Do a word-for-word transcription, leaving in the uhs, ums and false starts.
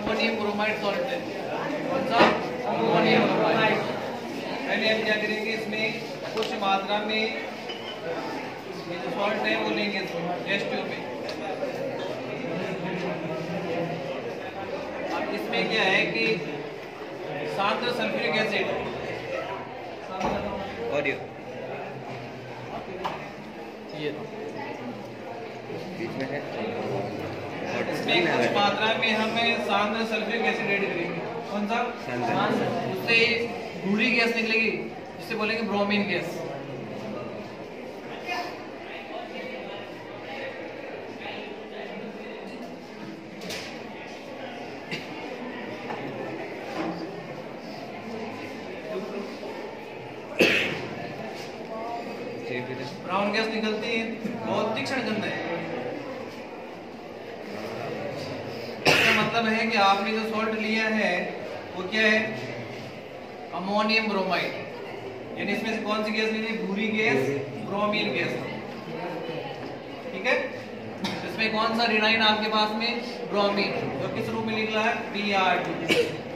Ammonium bromide salt है। कौन सा? Ammonium bromide. पहले हम क्या करेंगे, इसमें कुछ मात्रा में ये जो सॉल्ट है वो लेंगे टेस्ट ट्यूब में। अब इसमें क्या है कि सांद्र सल्फ्यूरिक एसिड ऑडियो ये बीच में है। इसमें कुछ मात्रा में हमें सांद्र सल्फ्यूरिक एसिड ऐड करेंगे। कौन सा? उससे भूरी गैस निकलेगी जिसे बोलेंगे ब्रोमीन गैस। ब्राउन गैस निकलती है, बहुत तीक्ष्ण गंध है। इसका मतलब है कि आपने जो सॉल्ट लिया है वो क्या है? Ammonium bromide. यानी इसमें से कौन सी गैस लेनी? भूरी गैस, ब्रोमीन गैस। ठीक है। इसमें कौन सा रिनाइन आपके पास में? ब्रोमीन। और किस रूप में निकला है? B R to.